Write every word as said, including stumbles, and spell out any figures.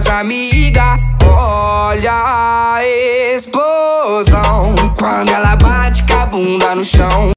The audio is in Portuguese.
pras amigas. Olha a explosão quando ela bate com a bunda no chão.